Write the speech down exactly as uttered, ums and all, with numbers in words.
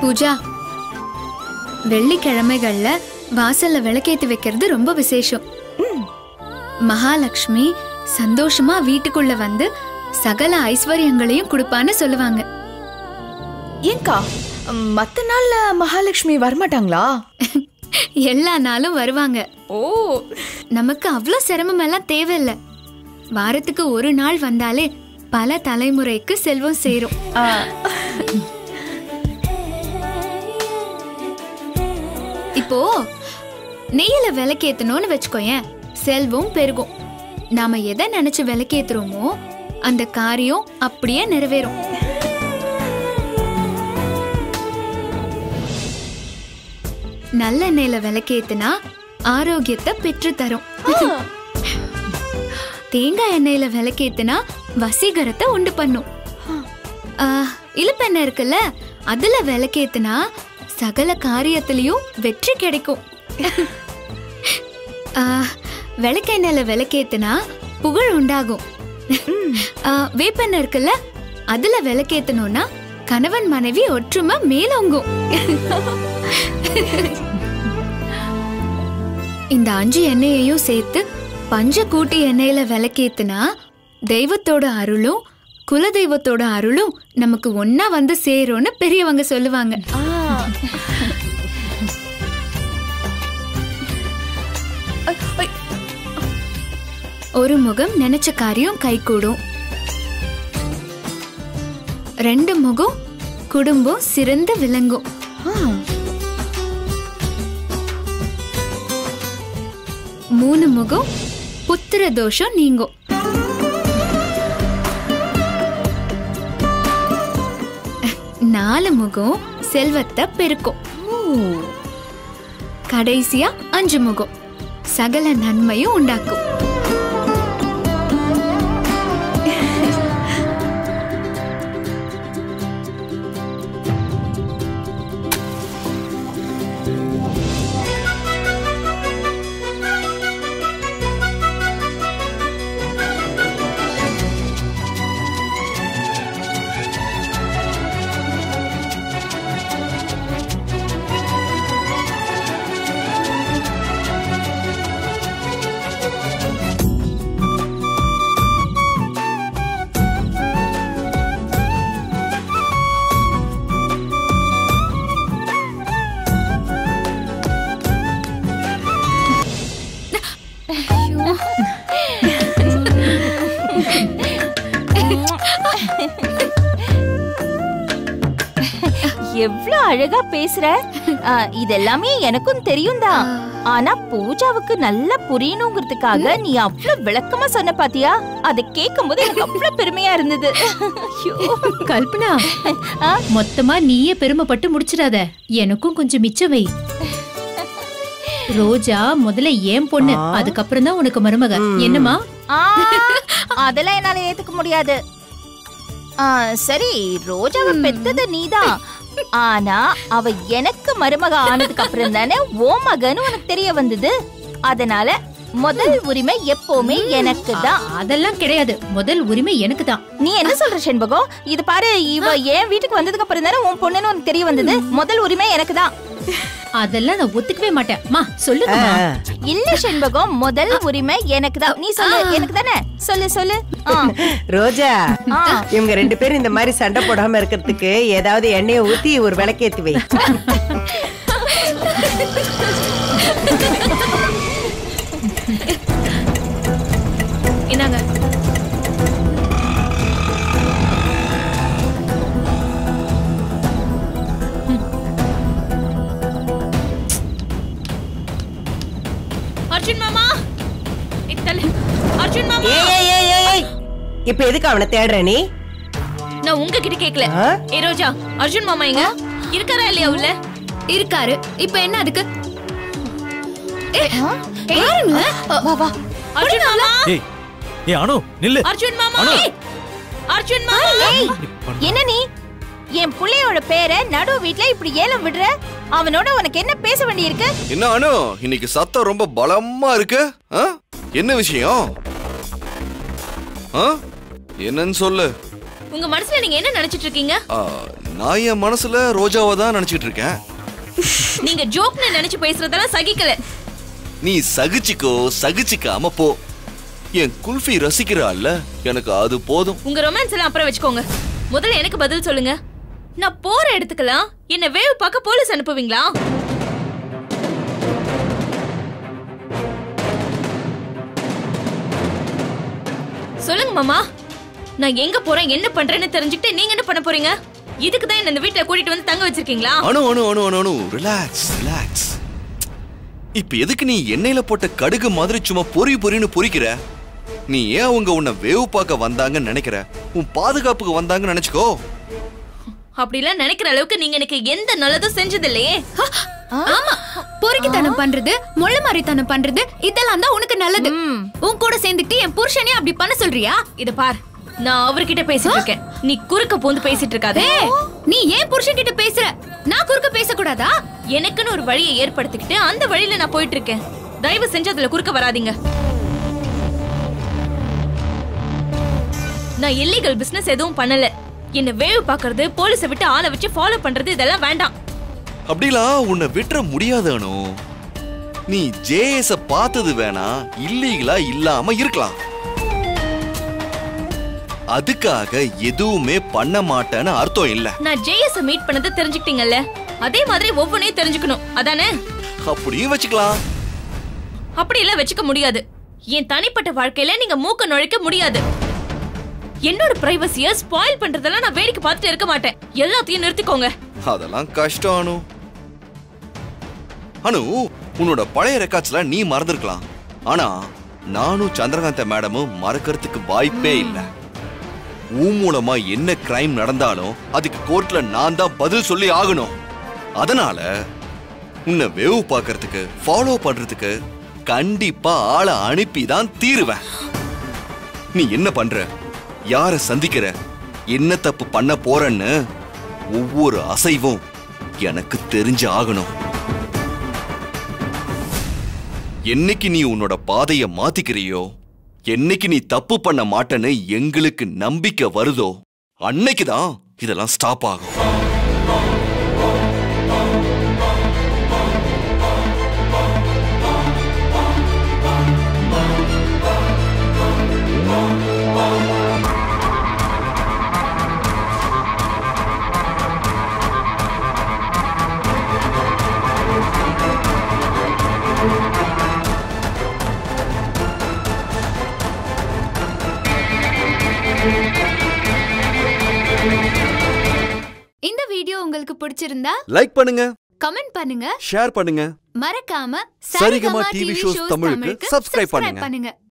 பூஜா, வெள்ளிக்கிழமைகள்ல வாசல்ல விளக்கேத்தி வைக்கிறது ரொம்ப விசேஷம். மகாலட்சுமி சந்தோஷமா வீட்டுக்குள்ள வந்து சகல ஐஸ்வர்யங்களையும் கொடுப்பான்னு சொல்லுவாங்க. ஏங்கா மத்த நாள்ல மகாலட்சுமி வரமாட்டாங்களா? எல்லா நாளும் வருவாங்க. ஓ, நமக்கு அவ்வளவு சிரமம் எல்லாம் தேவையில்லை. வாரத்துக்கு ஒரு நாள் வந்தாலே பல தலைமுறைக்கு செல்வம் சேரும். இப்போ நெய்யில விளக்கேத்தணும்னு வச்சுக்கோயேன், செல்வம் பெருகும். நாம எதை நினைச்சு விளக்கேத்துறோமோ அந்த காரியம் அப்படியே நிறைவேறும். நல்ல நெய்யில விளக்கேத்துனா ஆரோக்கியத்தை பெற்று தரும். தேங்காய் எண்ணெயில விளக்கேத்துனா வசீகரத்தை உண்டு பண்ணும். இழுப்பெண்ணெய் இருக்குல்ல, அதுல விளக்கேத்துனா சகல காரியத்திலையும் வெற்றி கிடைக்கும். விளக்கெண்ணெயில விளக்கேத்துனா புகழ் உண்டாகும். வேப்பெண்ணெய் இருக்குல்ல, அதுல விளக்கேத்தணும்னா கணவன் மனைவி ஒற்றுமை மேலோங்கும். இந்த அஞ்சு எண்ணெயையும் சேர்த்து பஞ்ச கூட்டி எண்ணெயில விளக்கேத்துனா தெய்வத்தோட அருளும் குலதெய்வத்தோட அருளும் நமக்கு ஒன்னா வந்து சேரும்னு பெரியவங்க சொல்லுவாங்க. ஒரு முகம் நினைச்ச காரியம் கைகூடும். ரெண்டு முகம் குடும்பம் சிறந்து விளங்கும். மூணு முகம் புத்திர தோஷம் நீங்கும். நாலு முகம் செல்வத்தை பெருக்கும். கடைசியா அஞ்சு முகம் சகல நன்மையும் உண்டாக்கும். எவ்வளவு அழகா பேசுற. இதெல்லாமே எனக்கும் தெரியும் தான். ஆனா பூஜாவுக்கு நல்லா புரியணுங்கிறதுக்காக நீ அவ்வளவு விளக்கமா சொன்ன பாத்தியா? அதை கேட்கும் போது எனக்கு அவ்வளவு பெருமையா இருந்தது. கல்பனா, மொத்தமா நீயே பெருமைப்பட்டு முடிச்சிடாத, எனக்கும் கொஞ்சம் மிச்சம் வை. ரோஜா முதல்ல ஏன் பொண்ணு, அதுக்கப்புறம் தான் உனக்கு மருமக. என்னமா? அதெல்லாம் என்னால ஏத்துக்க முடியாது. சரி, ரோஜாவை பெத்தது நீதான். ஆனா அவ எனக்கு மருமக ஆனதுக்கு அப்புறம் தானே ஓ மகன்னு உனக்கு தெரிய வந்தது. அதனால முதல் உரிமை எப்பவுமே எனக்கு தான். அதெல்லாம் கிடையாது, முதல் உரிமை எனக்கு தான். நீ என்ன சொல்ற செண்பகம்? இது பாரு, இவ என் வீட்டுக்கு வந்ததுக்கு அப்புறம் தானே உன் பொண்ணுன்னு உனக்கு தெரிய வந்தது. முதல் உரிமை எனக்கு தான். அதெல்லாம் நான் ஒத்துக்கவே மாட்டேன். மா சொல்லுங்க. இல்ல செண்பகம், முதல் உரிமை எனக்கு தான். நீ சொல்லு. எனக்கு தானே? சொல்லு சொல்லு. ரோஜா, இவங்க ரெண்டு பேரும் இந்த மாதிரி சண்டை போடாம இருக்கிறதுக்கு ஏதாவது எண்ணெயை ஊத்தி ஒரு விளக்கேத்தி வை. என்னங்க? அர்ஜுன் மாமா, இத்தல அர்ஜுன் மாமா. ஏய் ஏய் ஏய், இப்போ எதுக்கு அவனை தேடுற நீ? நான் உங்ககிட்ட கேக்கல. ஏ ரோஜா, அர்ஜுன் மாமா எங்க இருக்காரா இல்லையா? உள்ள இருக்காரு. இப்போ என்ன அதுக்கு? ஏய் வா வா அர்ஜுன் மாமா. ஏய் ஏய் அனு நில்லு. அர்ஜுன் மாமா, அர்ஜுன் மாமா. ஏய் என்ன நீ என் புள்ளையோட பேரை நடு வீட்ல இப்படி ஏலம் விடுற? அவனோட உனக்கு என்ன பேச வேண்டியிருக்கு? என்ன அனு, இன்னைக்கு சத்தம் ரொம்ப பலமா இருக்கு. என்ன விஷயம்? என்னன்னு சொல்லு. உங்க மனசுல நீங்க என்ன நினைச்சிட்டு இருக்கீங்க? நான் என் மனசுல ரோஜாவை தான் நினைச்சிட்டு இருக்கேன். நீங்க ஜோக்னு நினைச்சு பேசுறதெல்லாம் சகிக்கல. நீ சகிச்சுக்கோ, சகிச்சுக்காம போ. என் குல்ஃபி ரசிக்கிறாள்ல, எனக்கு அது போதும். உங்க ரொமான்ஸ் எல்லாம் அப்புறம் வச்சுக்கோங்க. முதல்ல எனக்கு பதில் சொல்லுங்க. நான் போற இடத்துக்கெல்லாம் என்ன வேவ் பார்க்க போலீஸ் அனுப்புவீங்களா? சொல்லுங்க மாமா. நான் எங்க போறேன் என்ன பண்றேன்னு தெரிஞ்சுக்கிட்டு நீங்க என்ன பண்ண போறீங்க? இதுக்கு தான் என்ன இந்த வீட்ல கூட்டிட்டு வந்து தங்க வச்சிருக்கீங்களா? Anu Anu Anu Anu Anu relax relax. இப்ப எதுக்கு நீ எண்ணெயில போட்ட கடுகு மாதிரி சும்மா பொறி பொறின்னு பொறிக்கிற? நீ ஏன் அவங்க உன்னை வேவ் பார்க்க வந்தாங்கன்னு நினைக்கிற? உன் பாதுகாப்புக்கு வந்தாங்கன்னு நினைச்சுக்கோ. அப்படிலாம் நினைக்கிற அளவுக்கு நீங்க எனக்கு எந்த நல்லதும் செஞ்சது இல்லையே. ஆமா, பொறுக்கித்தனம் பண்றது, மொள்ள மாதிரித்தனம் பண்றது, இதெல்லாம் தான் உனக்கு நல்லது. உன் கூட சேர்ந்துட்டு என் புருஷனே அப்படி பண்ண சொல்றியா? இத பார், நான் அவர்கிட்ட பேசிட்டு இருக்கேன். நீ குறுக்க போந்து பேசிட்டு இருக்காதே. நீ ஏன் புருஷன் கிட்ட பேசுற? நான் குறுக்க பேசக்கூடாதா? எனக்குன்னு ஒரு வழியை ஏற்படுத்திக்கிட்டு அந்த வழியில நான் போயிட்டு இருக்கேன். தயவு செஞ்சு அதுல குறுக்க வராதீங்க. நான் இல்லீகல் பிசினஸ் எதுவும் பண்ணல. என்ன வேவ் பாக்குறது, போலீஸை விட்டு ஆளை வச்சு ஃபாலோ பண்றது இதெல்லாம் வேண்டாம். அப்படிலாம் உன்னை விட்டுற முடியாதானோ. நீ ஜேஎஸ் பார்த்தது வேணா இல்லீகலா இல்லாம இருக்கலாம். அதுக்காக எதுவுமே பண்ண மாட்டேன்னு அர்த்தம் இல்ல. நான் ஜேஎஸ் மீட் பண்ணது தெரிஞ்சுக்கிட்டீங்கல்ல, அதே மாதிரி ஒவ்வொன்றையும் தெரிஞ்சுக்கணும், அதானே? அப்படியும் வச்சுக்கலாம். அப்படி எல்லாம் வச்சுக்க முடியாது. என் தனிப்பட்ட வாழ்க்கையில நீங்க மூக்க நுழைக்க முடியாது. என்னோட பிரைவசிய ஸ்பாயில் பண்றதெல்லாம் நான் வேடிக்கை பார்த்துட்டு இருக்க மாட்டேன். எல்லாத்தையும் நிறுத்திக்கோங்க. அதெல்லாம் கஷ்டம் அனு. அனு, உன்னோட பழைய ரெக்கார்ட்ஸ்ல நீ மறந்துருக்கலாம். ஆனா நானும் சந்திரகாந்த மேடமும் மறக்கிறதுக்கு வாய்ப்பே இல்லை. உன் மூலமா என்ன கிரைம் நடந்தாலும் அதுக்கு கோர்ட்ல நான் தான் பதில் சொல்லி ஆகணும். அதனால உன்னை வேவ் பார்க்கறதுக்கு ஃபாலோ பண்றதுக்கு கண்டிப்பா ஆளை அனுப்பிதான் தீருவேன். நீ என்ன பண்ற, யார சந்திக்கிற, என்ன தப்பு பண்ண போறன்னு ஒவ்வொரு அசைவும் எனக்கு தெரிஞ்சு ஆகணும். என்னைக்கு நீ உன்னோட பாதைய மாத்திக்கிறியோ, என்னைக்கு நீ தப்பு பண்ண மாட்டேன்னு எங்களுக்கு நம்பிக்கை வருதோ, அன்னைக்குதான் இதெல்லாம் ஸ்டாப் ஆகும். இந்த வீடியோ உங்களுக்கு பிடிச்சிருந்தா லைக் பண்ணுங்க, கமெண்ட் பண்ணுங்க, ஷேர் பண்ணுங்க, மறக்காம சரிகமா டிவி ஷோஸ் தமிழுக்கு சப்ஸ்கிரைப் பண்ணுங்க.